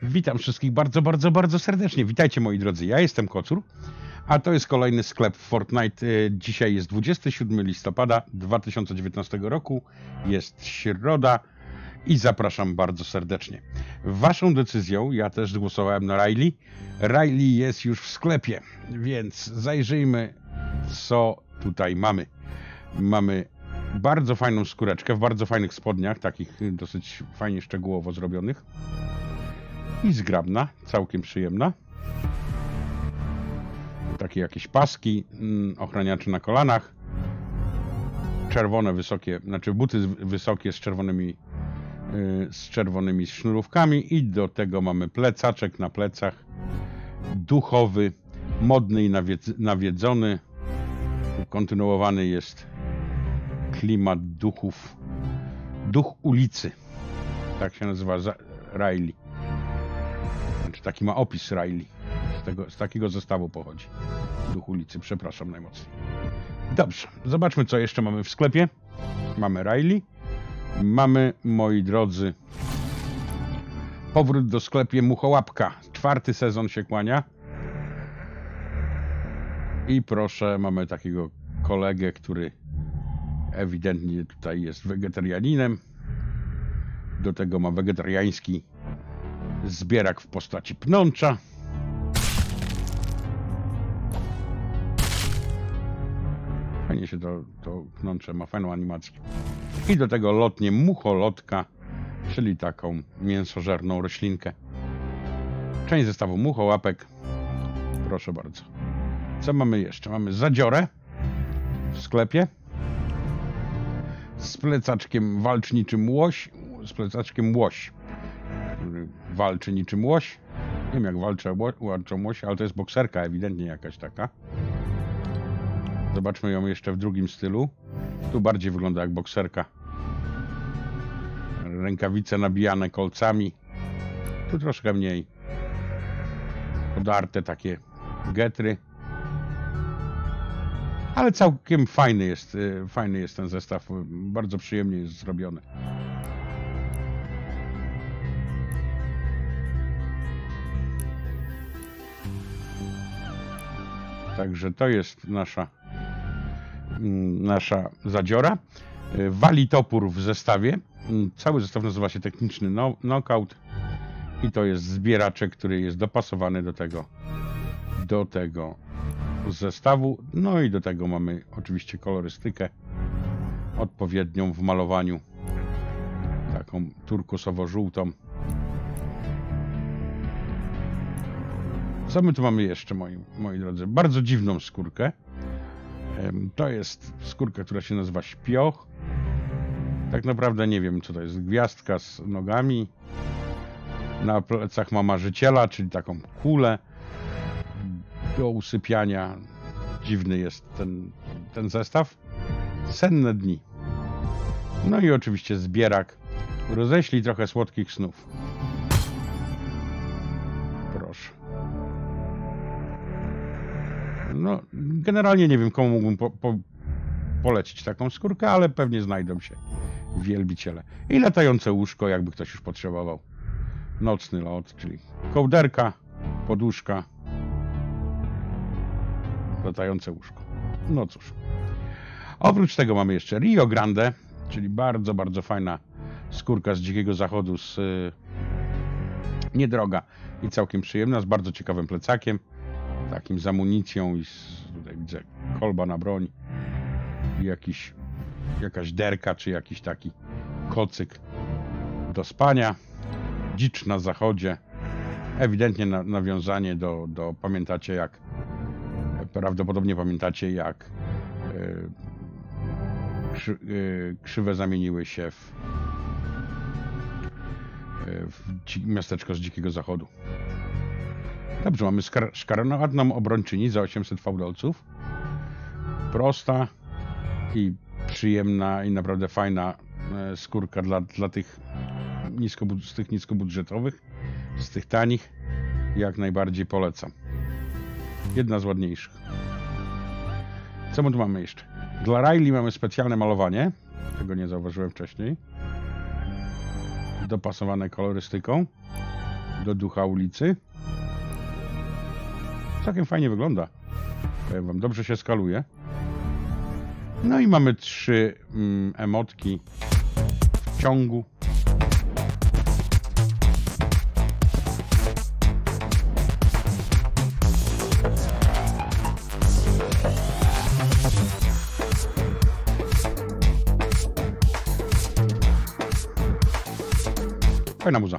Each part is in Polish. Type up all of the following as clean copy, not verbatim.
Witam wszystkich bardzo serdecznie. Witajcie moi drodzy, ja jestem Kocur, a to jest kolejny sklep Fortnite. Dzisiaj jest 27 listopada 2019 roku, jest środa i zapraszam bardzo serdecznie. Waszą decyzją ja też głosowałem na Riley. Riley jest już w sklepie, więc zajrzyjmy co tutaj mamy. Mamy bardzo fajną skóreczkę w bardzo fajnych spodniach, takich dosyć fajnie szczegółowo zrobionych. I zgrabna, całkiem przyjemna. Takie jakieś paski, ochraniacze na kolanach. Czerwone, wysokie, znaczy buty wysokie z czerwonymi sznurówkami. I do tego mamy plecaczek na plecach. Duchowy, modny i nawiedzony. Kontynuowany jest klimat duchów. Duch ulicy. Tak się nazywa Riley. Znaczy taki ma opis Riley. Z takiego zestawu pochodzi. Duch ulicy, przepraszam najmocniej. Dobrze, zobaczmy co jeszcze mamy w sklepie. Mamy Riley. Mamy, moi drodzy, powrót do sklepie Muchołapka. 4. sezon się kłania. I proszę, mamy takiego kolegę, który ewidentnie tutaj jest wegetarianinem. Do tego ma wegetariański zbierak w postaci pnącza. Fajnie się to pnącze ma, fajną animację. I do tego lotnie mucholotka, czyli taką mięsożerną roślinkę. Część zestawu muchołapek. Proszę bardzo. Co mamy jeszcze? Mamy zadziorę w sklepie. Z plecaczkiem walczniczym łoś. Z plecaczkiem łoś. Który walczy niczym łoś. Nie wiem jak walczą łosie, ale to jest bokserka ewidentnie jakaś taka. Zobaczmy ją jeszcze w drugim stylu. Tu bardziej wygląda jak bokserka. Rękawice nabijane kolcami. Tu troszkę mniej. Podarte takie getry. Ale całkiem fajny jest ten zestaw. Bardzo przyjemnie jest zrobiony. Także to jest nasza zadziora. Wali topór w zestawie. Cały zestaw nazywa się techniczny knockout. I to jest zbieraczek, który jest dopasowany do tego zestawu. No i do tego mamy oczywiście kolorystykę odpowiednią w malowaniu. Taką turkusowo-żółtą. Co my tu mamy jeszcze, moi drodzy? Bardzo dziwną skórkę. To jest skórka, która się nazywa śpioch. Tak naprawdę nie wiem, co to jest. Gwiazdka z nogami. Na plecach ma marzyciela, czyli taką kulę do usypiania. Dziwny jest ten zestaw. Senne dni. No i oczywiście zbierak. Roześlij trochę słodkich snów. Proszę. No, generalnie nie wiem, komu mógłbym polecić taką skórkę, ale pewnie znajdą się wielbiciele. I latające łóżko, jakby ktoś już potrzebował. Nocny lot, czyli kołderka, poduszka, latające łóżko. No cóż. Oprócz tego mamy jeszcze Rio Grande, czyli bardzo fajna skórka z Dzikiego Zachodu, niedroga i całkiem przyjemna, z bardzo ciekawym plecakiem. Takim z amunicją i tutaj widzę kolba na broń i jakaś derka czy jakiś taki kocyk do spania. Dzicz na zachodzie. Ewidentnie nawiązanie do prawdopodobnie pamiętacie jak krzywe zamieniły się w miasteczko z Dzikiego Zachodu. Dobrze, mamy szkarowadną obrończyni za 800 fałdolców. Prosta i przyjemna i naprawdę fajna skórka dla tych niskobudżetowych, z tych tanich. Jak najbardziej polecam. Jedna z ładniejszych. Co my tu mamy jeszcze? Dla Riley mamy specjalne malowanie. Tego nie zauważyłem wcześniej. Dopasowane kolorystyką. do ducha ulicy. Całkiem fajnie wygląda. Powiem wam, dobrze się skaluje. No i mamy 3 emotki w ciągu. Fajna muza.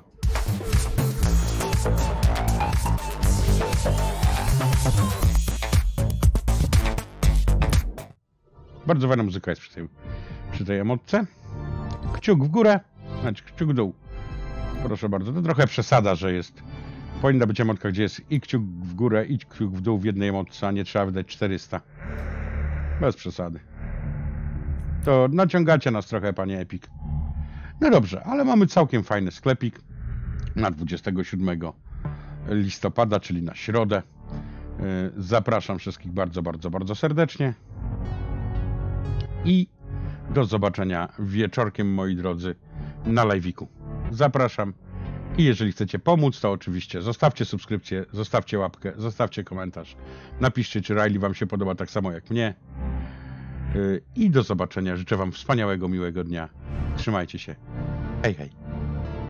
Bardzo fajna muzyka jest przy tej emotce. Kciuk w górę, znaczy kciuk w dół. Proszę bardzo, to trochę przesada, że jest. Powinna być emotka, gdzie jest i kciuk w górę, i kciuk w dół w jednej emotce, a nie trzeba wydać 400. Bez przesady. To naciągacie nas trochę, panie Epic. No dobrze, ale mamy całkiem fajny sklepik na 27 listopada, czyli na środę. Zapraszam wszystkich bardzo, bardzo, bardzo serdecznie. I do zobaczenia wieczorkiem, moi drodzy, na live'iku. Zapraszam. I jeżeli chcecie pomóc, to oczywiście zostawcie subskrypcję, zostawcie łapkę, zostawcie komentarz. Napiszcie, czy Riley wam się podoba tak samo jak mnie. I do zobaczenia. Życzę wam wspaniałego, miłego dnia. Trzymajcie się. Hej, hej.